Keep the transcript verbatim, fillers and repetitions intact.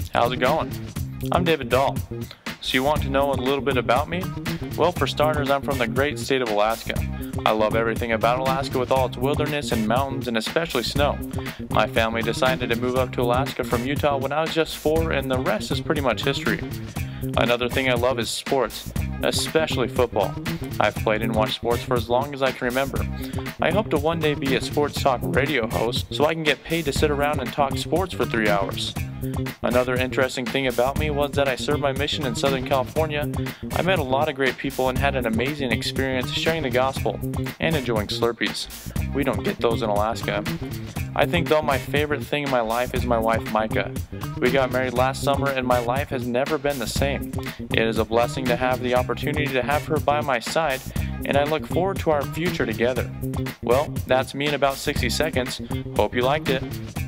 How's it going? I'm David Dahl. So you want to know a little bit about me? Well, for starters, I'm from the great state of Alaska. I love everything about Alaska with all its wilderness and mountains and especially snow. My family decided to move up to Alaska from Utah when I was just four, and the rest is pretty much history. Another thing I love is sports, especially football. I've played and watched sports for as long as I can remember. I hope to one day be a sports talk radio host so I can get paid to sit around and talk sports for three hours. Another interesting thing about me was that I served my mission in Southern California. I met a lot of great people and had an amazing experience sharing the gospel and enjoying Slurpees. We don't get those in Alaska. I think though my favorite thing in my life is my wife Micah. We got married last summer and my life has never been the same. It is a blessing to have the opportunity to have her by my side, and I look forward to our future together. Well, that's me in about sixty seconds. Hope you liked it.